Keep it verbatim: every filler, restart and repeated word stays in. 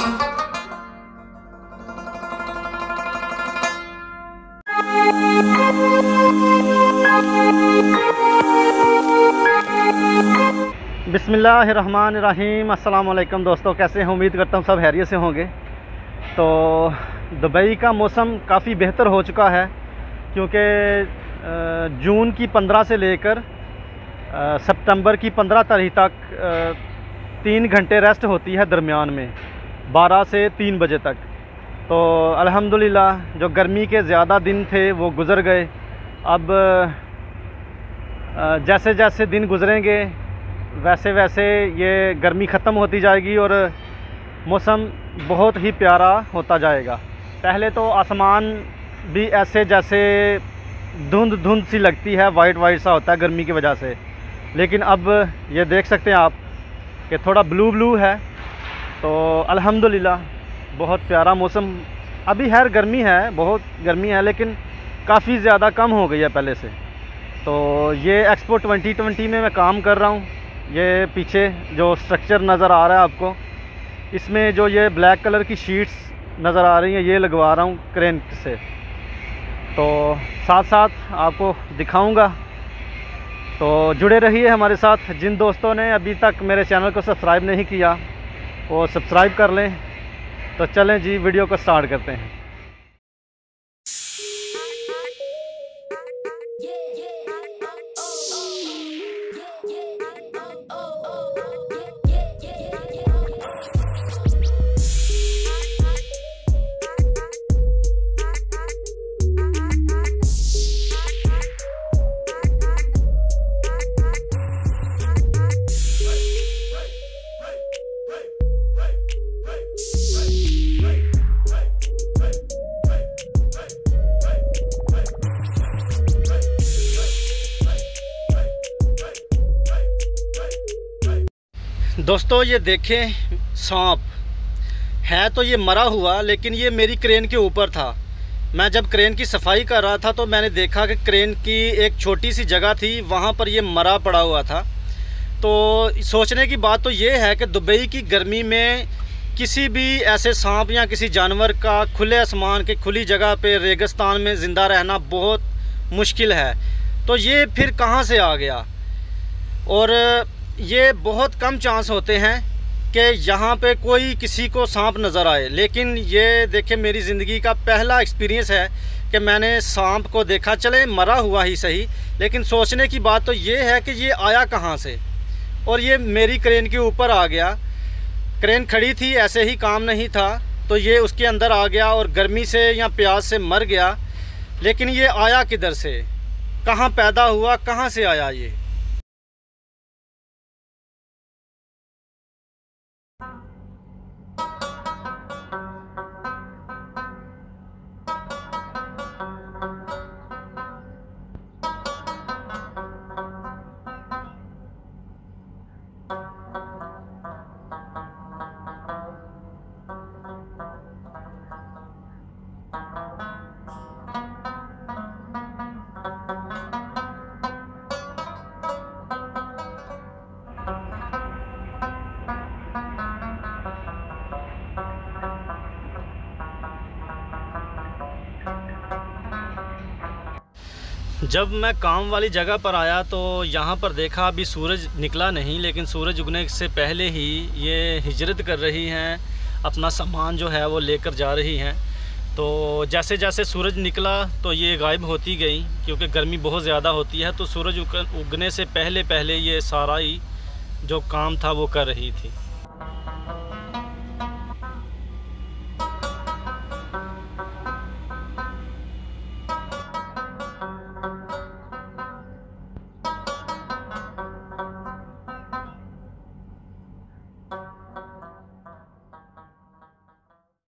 बिस्मिल्लाहिर्रहमानिर्रहीम। अस्सलाम वालेकुम दोस्तों, कैसे हैं? उम्मीद करता हूँ सब खैरियत से होंगे। तो दुबई का मौसम काफ़ी बेहतर हो चुका है, क्योंकि जून की पंद्रह से लेकर सितंबर की पंद्रह तारीख तक तीन घंटे रेस्ट होती है दरमियान में, बारह से तीन बजे तक। तो अल्हम्दुलिल्लाह जो गर्मी के ज़्यादा दिन थे वो गुज़र गए। अब जैसे जैसे दिन गुज़रेंगे वैसे वैसे ये गर्मी ख़त्म होती जाएगी और मौसम बहुत ही प्यारा होता जाएगा। पहले तो आसमान भी ऐसे जैसे धुंध धुंध सी लगती है, वाइट वाइट सा होता है गर्मी की वजह से, लेकिन अब ये देख सकते हैं आप कि थोड़ा ब्लू ब्लू है। तो अल्हम्दुलिल्लाह बहुत प्यारा मौसम। अभी खैर गर्मी है, बहुत गर्मी है, लेकिन काफ़ी ज़्यादा कम हो गई है पहले से। तो ये एक्सपो ट्वेंटी ट्वेंटी में मैं काम कर रहा हूँ। ये पीछे जो स्ट्रक्चर नज़र आ रहा है आपको, इसमें जो ये ब्लैक कलर की शीट्स नज़र आ रही हैं ये लगवा रहा हूँ क्रेन से। तो साथ साथ आपको दिखाऊंगा, तो जुड़े रहिए हमारे साथ। जिन दोस्तों ने अभी तक मेरे चैनल को सब्सक्राइब नहीं किया वो सब्सक्राइब कर लें। तो चलें जी, वीडियो को स्टार्ट करते हैं। दोस्तों ये देखें, सांप है तो ये मरा हुआ, लेकिन ये मेरी क्रेन के ऊपर था। मैं जब क्रेन की सफाई कर रहा था तो मैंने देखा कि क्रेन की एक छोटी सी जगह थी, वहाँ पर ये मरा पड़ा हुआ था। तो सोचने की बात तो ये है कि दुबई की गर्मी में किसी भी ऐसे सांप या किसी जानवर का खुले आसमान के खुली जगह पे रेगिस्तान में ज़िंदा रहना बहुत मुश्किल है। तो ये फिर कहाँ से आ गया? और ये बहुत कम चांस होते हैं कि यहाँ पे कोई किसी को सांप नज़र आए, लेकिन ये देखें मेरी ज़िंदगी का पहला एक्सपीरियंस है कि मैंने सांप को देखा। चले मरा हुआ ही सही, लेकिन सोचने की बात तो ये है कि ये आया कहाँ से, और ये मेरी क्रेन के ऊपर आ गया। क्रेन खड़ी थी, ऐसे ही काम नहीं था, तो ये उसके अंदर आ गया और गर्मी से या प्यास से मर गया। लेकिन ये आया किधर से, कहाँ पैदा हुआ, कहाँ से आया ये? जब मैं काम वाली जगह पर आया तो यहाँ पर देखा अभी सूरज निकला नहीं, लेकिन सूरज उगने से पहले ही ये हिजरत कर रही हैं, अपना सामान जो है वो लेकर जा रही हैं। तो जैसे जैसे सूरज निकला तो ये गायब होती गई, क्योंकि गर्मी बहुत ज़्यादा होती है। तो सूरज उगने से पहले पहले ये सारा ही जो काम था वो कर रही थी।